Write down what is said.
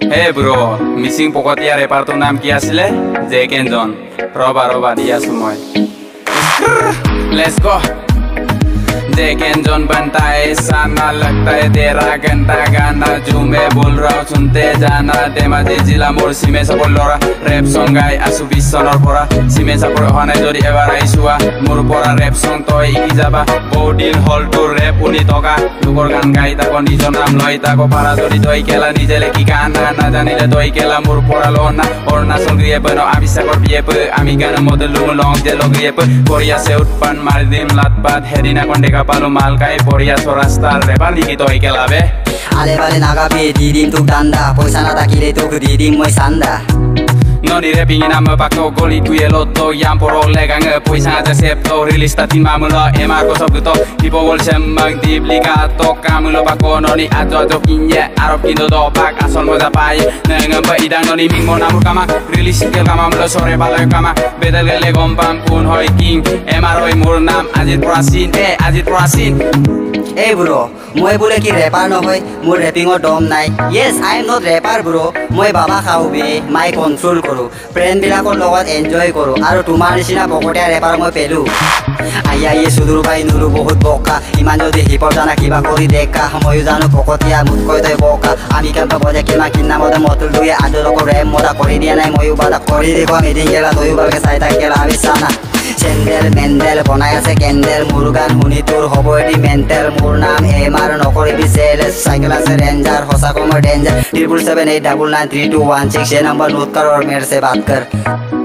Hey bro, missing পকতিয়া ৰেপাৰটোৰ নাম কি আছিলে? জেকেনজন। ৰবা দি আছো মই। Let's go. जैकेंजन बनता है साना लगता है तेरा घंटा गाना जो मैं बोल रहा हूँ सुनते जाना धेमाजी जिला मोर सीमे सपोर लरा रैप सॉन्ग गाई आसु 20 চনৰ পৰা सीमे सपोर হনাই যদি এবাৰ আইছুৱা মোৰ পৰা रैप सॉन्ग তই ইকি যাবা বডিল হল তোৰ रैप উনি টকা লোকৰ গান গাই তাকো নিজৰ নাম লৈ তাকো পাৰা যদি তই কেলা নিজে লেখি গান না জানিলে তই কেলা মোৰ পৰা লনা অৰুণাচল গ্ৰিয়ে বনো আমি সাগৰ বিয়ে আমি গান মডেল লং দে লগিয়ে কৰি আছে উৎপান মাৰি দিম লাতপাত হেদিনা কণ্ডেকা পালো মালকাই পঢ়িয়া ৰাস্তাৰ ৰেপাৰ লিখি তই কেলাবে আলে বালে নাগাবি দি দিম তোক দান্দা পইচা নাথাকিলে তোক দি দিম মই চান্দা Noni rapping nama pakto goli tuye lotto yang porok legang poisa aja septo rilis tatin mamulo emar ko sob to tipo wol sembang diblika to kamulo pako noni ajo kinye arop kindo do pak asal moza pai nengam ba idang noni ming mo namur kama rilis kel kama mulo sore balai kama bedel gele gompang kun hoy king emar hoy mur nam ajit prasin Hey bro, মই বলে কি rapper নহয় মোৰ ৰেপিংৰ দম নাই Yes, I am not rapper bro মই বাবা খাও বে মাই কন্ট্ৰোল কৰো ফ্ৰেন্ড বিলাকৰ লগত এনজয় কৰো আৰু তোমাৰ নিচিনা পকটিয়া ৰেপাৰ মই পেলু আইয়া সুদূৰ ভাই নুৰু বহুত বকা ইমান যদি হিপৰ জানা কিবা কৰি দেখা ময়ো জানো পকটিয়া মুতকৈ তই বকা আমি কেম্পা বজে কিমান কিনা মতে মতুল দুয়ে আদৰক ৰেপ মৰা কৰি দিয়া নাই ময়ো বাদা কৰি দেখুৱা মিটিং গেলা তয়ো ভালকে চাই থাক গেলা আমি চানা চেন্দেল মেন্দেল বনাই আছে কেন্দেল মোৰ গান শুনি তোৰ হ'ব এটি মেণ্টেল মোৰ নাম এমাৰ নকৰিবি চেলেছ চাইকেল আছে ৰেঞ্জাৰ সঁচাকৈ মই ডেঞ্জাৰ 778993216 নম্বৰ নোট কৰ আৰু মেৰে से बात कर